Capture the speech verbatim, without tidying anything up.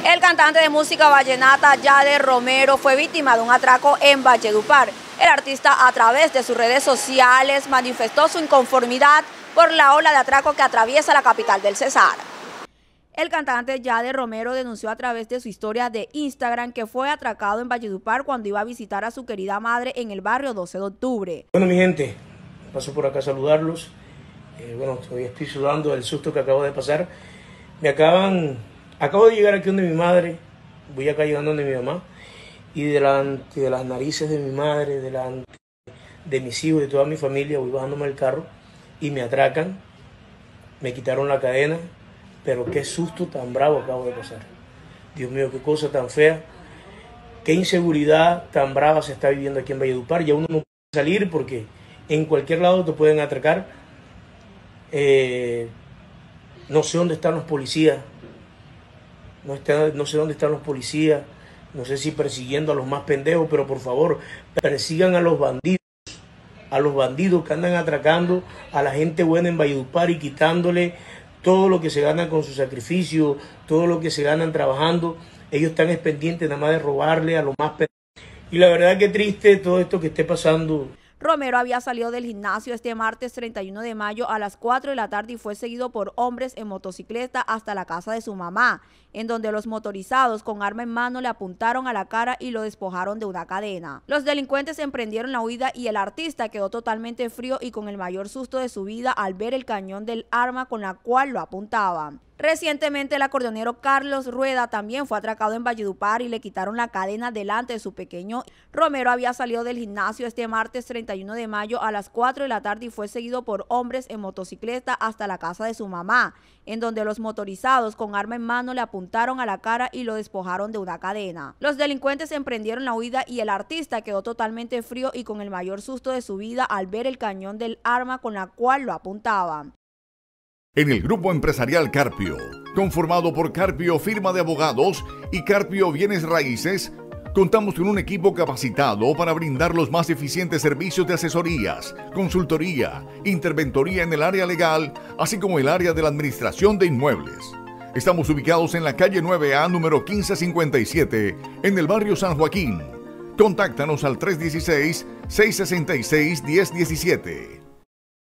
El cantante de música vallenata Yader Romero fue víctima de un atraco en Valledupar. El artista, a través de sus redes sociales, manifestó su inconformidad por la ola de atraco que atraviesa la capital del Cesar. El cantante Yader Romero denunció a través de su historia de Instagram que fue atracado en Valledupar cuando iba a visitar a su querida madre en el barrio doce de octubre. Bueno, mi gente, paso por acá a saludarlos. Eh, bueno, todavía estoy sudando del susto que acabo de pasar. Me acaban, acabo de llegar aquí donde mi madre, voy acá llegando donde mi mamá, y delante de las narices de mi madre, delante de mis hijos, de toda mi familia, voy bajándome del carro y me atracan, me quitaron la cadena, pero qué susto tan bravo acabo de pasar. Dios mío, qué cosa tan fea, qué inseguridad tan brava se está viviendo aquí en Valledupar. Ya uno no puede salir porque en cualquier lado te pueden atracar. Eh, no sé dónde están los policías, no, está, no sé dónde están los policías, no sé si persiguiendo a los más pendejos, pero por favor, persigan a los bandidos, a los bandidos que andan atracando a la gente buena en Valledupar y quitándole todo lo que se ganan con su sacrificio, todo lo que se ganan trabajando. Ellos están pendientes nada más de robarle a los más pendejos. Y la verdad que triste todo esto que esté pasando. Romero había salido del gimnasio este martes treinta y uno de mayo a las cuatro de la tarde y fue seguido por hombres en motocicleta hasta la casa de su mamá, en donde los motorizados con arma en mano le apuntaron a la cara y lo despojaron de una cadena. Los delincuentes emprendieron la huida y el artista quedó totalmente frío y con el mayor susto de su vida al ver el cañón del arma con la cual lo apuntaban. Recientemente el acordeonero Carlos Rueda también fue atracado en Valledupar y le quitaron la cadena delante de su pequeño. Romero había salido del gimnasio este martes treinta y uno de mayo a las cuatro de la tarde y fue seguido por hombres en motocicleta hasta la casa de su mamá, en donde los motorizados con arma en mano le apuntaron a la cara y lo despojaron de una cadena. Los delincuentes emprendieron la huida y el artista quedó totalmente frío y con el mayor susto de su vida al ver el cañón del arma con la cual lo apuntaban. En el Grupo Empresarial Carpio, conformado por Carpio Firma de Abogados y Carpio Bienes Raíces, contamos con un equipo capacitado para brindar los más eficientes servicios de asesorías, consultoría, interventoría en el área legal, así como el área de la administración de inmuebles. Estamos ubicados en la calle nueve A, número quince cincuenta y siete, en el barrio San Joaquín. Contáctanos al tres uno seis, seis seis seis, uno cero uno siete.